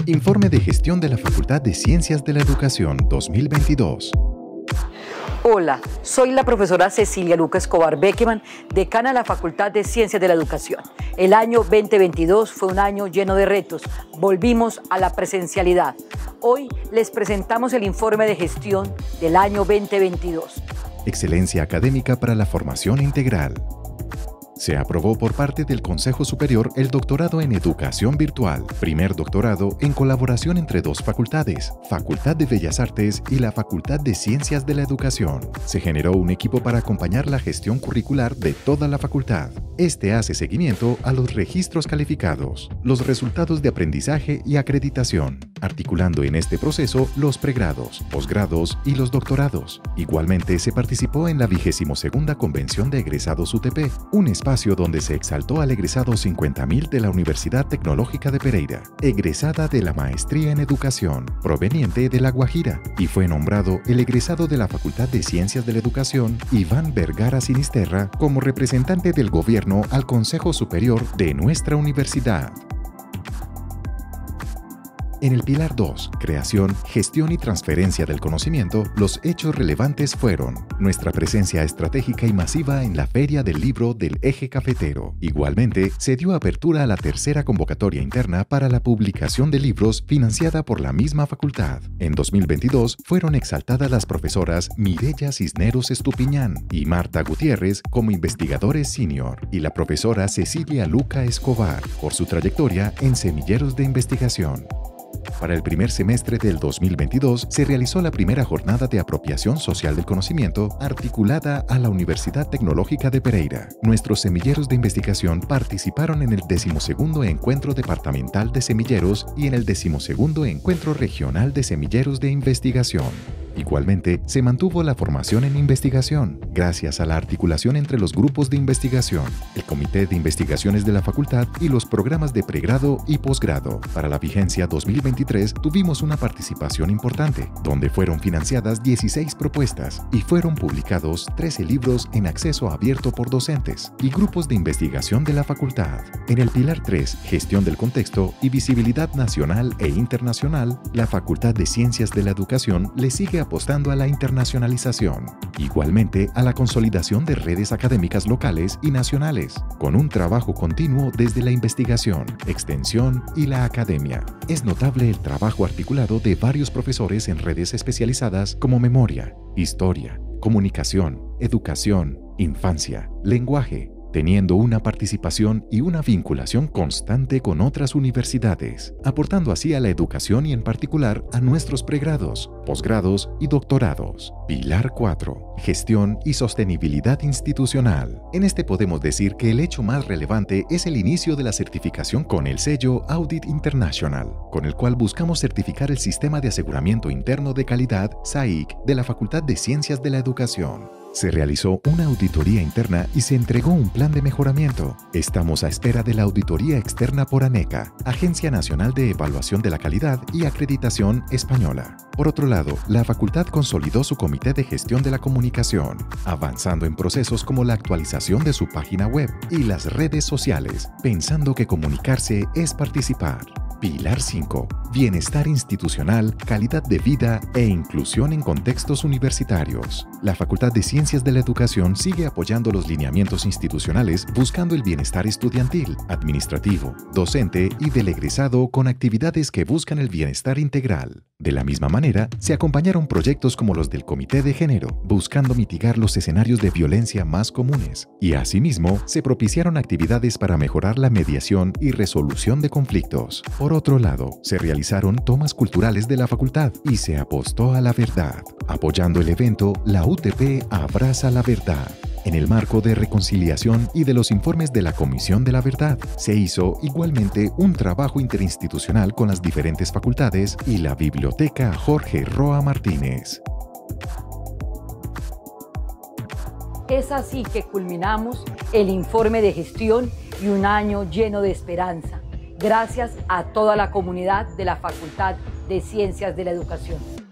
Informe de gestión de la Facultad de Ciencias de la Educación 2022. Hola, soy la profesora Cecilia Luca Escobar Beckerman, decana de la Facultad de Ciencias de la Educación. El año 2022 fue un año lleno de retos. Volvimos a la presencialidad. Hoy les presentamos el informe de gestión del año 2022. Excelencia académica para la formación integral. Se aprobó por parte del Consejo Superior el doctorado en Educación Virtual, primer doctorado en colaboración entre dos facultades, Facultad de Bellas Artes y la Facultad de Ciencias de la Educación. Se generó un equipo para acompañar la gestión curricular de toda la facultad. Este hace seguimiento a los registros calificados, los resultados de aprendizaje y acreditación, articulando en este proceso los pregrados, posgrados y los doctorados. Igualmente se participó en la 22ª Convención de Egresados UTP, un espacio donde se exaltó al egresado 50.000 de la Universidad Tecnológica de Pereira, egresada de la Maestría en Educación, proveniente de La Guajira, y fue nombrado el egresado de la Facultad de Ciencias de la Educación, Iván Vergara Sinisterra, como representante del gobierno al Consejo Superior de nuestra universidad. En el Pilar 2, Creación, Gestión y Transferencia del Conocimiento, los hechos relevantes fueron nuestra presencia estratégica y masiva en la Feria del Libro del Eje Cafetero. Igualmente, se dio apertura a la tercera convocatoria interna para la publicación de libros financiada por la misma facultad. En 2022, fueron exaltadas las profesoras Mireya Cisneros Estupiñán y Marta Gutiérrez como investigadores senior y la profesora Cecilia Luca Escobar por su trayectoria en semilleros de investigación. Para el primer semestre del 2022 se realizó la primera jornada de apropiación social del conocimiento articulada a la Universidad Tecnológica de Pereira. Nuestros semilleros de investigación participaron en el 12º Encuentro Departamental de Semilleros y en el 12º Encuentro Regional de Semilleros de Investigación. Igualmente, se mantuvo la formación en investigación, gracias a la articulación entre los grupos de investigación, el Comité de Investigaciones de la Facultad y los programas de pregrado y posgrado. Para la vigencia 2023 tuvimos una participación importante, donde fueron financiadas 16 propuestas y fueron publicados 13 libros en acceso abierto por docentes y grupos de investigación de la facultad. En el Pilar 3, Gestión del Contexto y Visibilidad Nacional e Internacional, la Facultad de Ciencias de la Educación le sigue apostando a la internacionalización, igualmente a la consolidación de redes académicas locales y nacionales, con un trabajo continuo desde la investigación, extensión y la academia. Es notable el trabajo articulado de varios profesores en redes especializadas como memoria, historia, comunicación, educación, infancia, lenguaje, teniendo una participación y una vinculación constante con otras universidades, aportando así a la educación y en particular a nuestros pregrados, posgrados y doctorados. Pilar 4. Gestión y sostenibilidad institucional. En este podemos decir que el hecho más relevante es el inicio de la certificación con el sello Audit International, con el cual buscamos certificar el Sistema de Aseguramiento Interno de Calidad, SAIC, de la Facultad de Ciencias de la Educación. Se realizó una auditoría interna y se entregó un plan de mejoramiento. Estamos a espera de la auditoría externa por ANECA, Agencia Nacional de Evaluación de la Calidad y Acreditación Española. Por otro lado, la facultad consolidó su Comité de Gestión de la Comunicación, avanzando en procesos como la actualización de su página web y las redes sociales, pensando que comunicarse es participar. Pilar 5. Bienestar institucional, calidad de vida e inclusión en contextos universitarios. La Facultad de Ciencias de la Educación sigue apoyando los lineamientos institucionales buscando el bienestar estudiantil, administrativo, docente y del egresado con actividades que buscan el bienestar integral. De la misma manera, se acompañaron proyectos como los del Comité de Género, buscando mitigar los escenarios de violencia más comunes. Y asimismo, se propiciaron actividades para mejorar la mediación y resolución de conflictos. Por otro lado, se realizaron tomas culturales de la facultad y se apostó a la verdad. Apoyando el evento, la UTP abraza la verdad. En el marco de reconciliación y de los informes de la Comisión de la Verdad, se hizo igualmente un trabajo interinstitucional con las diferentes facultades y la Biblioteca Jorge Roa Martínez. Es así que culminamos el informe de gestión y un año lleno de esperanza. Gracias a toda la comunidad de la Facultad de Ciencias de la Educación.